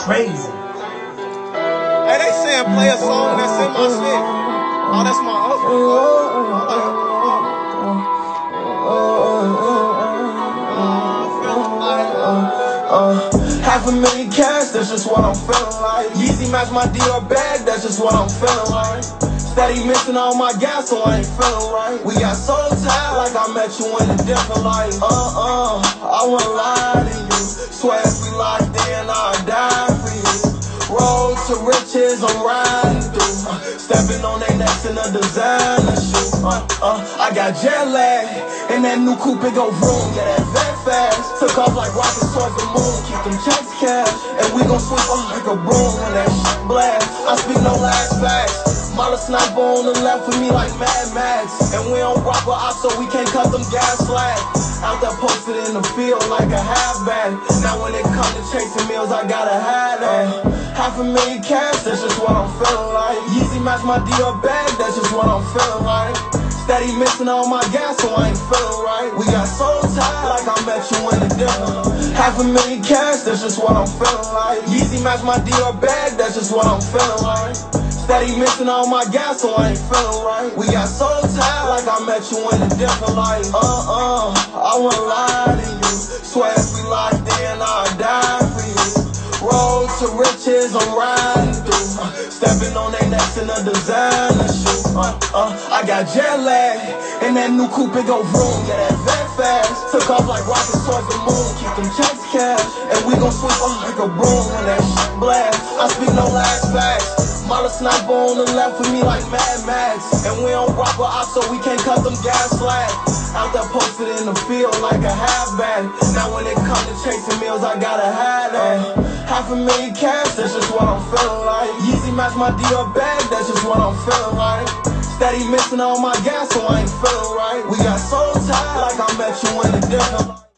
crazy. Hey, they saying play a song that's in my shit. Oh, that's my $500,000 cash, that's just what I'm feeling like. Yeezy match my Dior bag, that's just what I'm feeling like. Steady missing all my gas, so I ain't feeling right. We got so tired, like I met you in a different light. I wouldn't lie to you. Swear if we locked in, I'd die for you. Road to riches, I'm riding through. Stepping on they necks in a designer shoe. I got jet lag, and that new coupe it go vroom. Yeah, that vet fast. Took off like rockets towards the moon. Keep them checks cash, and we gon' sweep up like a broom when that shit blast. I speak no last facts. Molly sniper on the left with me like Mad Max. And we don't rock with ops, so we can't cut them gas flags. Out there posted in the field like a halfback. Now when it come to chasing meals, I gotta have that. $500,000 cash, that's just what I'm feeling like. Yeezy match my Dior bag, that's just what I'm feeling like. Steady missing all my gas, so I ain't feeling right. We got so tired, like I met you in a dinner. $500,000 cash, that's just what I'm feeling like. Yeezy match my Dior bag, that's just what I'm feeling like. Steady missing all my gas, so I ain't feeling right. We got so tired, like I met you in a different light. I wouldn't lie to you. Swear if we locked in, I'd die for you. Road to riches, I'm riding through. Stepping on they necks in a designer shoe. I got jet lag, and that new coupe it go vroom. Yeah, that vet fast. Took off like rockets towards the moon. Keep them checks cash, and we gon' sweep up like a broom when that shit blast. I speak no last facts. Molly sniper on the left with me like Mad Max. And we don't rock with ops, so we can't cut them gas flags. Out there posted in the field like a halfback. Now when it come to chasing meals, I gotta have that. $500,000 cash, that's just what I'm feeling like. Yeezy match my Dior bag, that's just what I'm feeling like. Steady missing all my gas, so I ain't feeling right. We got so tired, like I met you in a different light.